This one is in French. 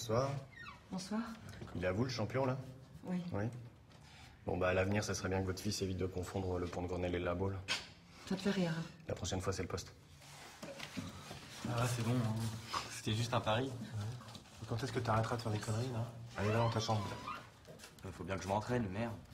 Bonsoir. Bonsoir. Il est à vous le champion là? Oui. Oui. Bon bah à l'avenir, ça serait bien que votre fils évite de confondre le pont de Grenelle et le labo là. Ça te fait rire. La prochaine fois, c'est le poste. Ah c'est bon, hein. C'était juste un pari. Quand est-ce que t'arrêteras de faire des conneries, là? Allez, va dans ta chambre. Faut bien que je m'entraîne, merde.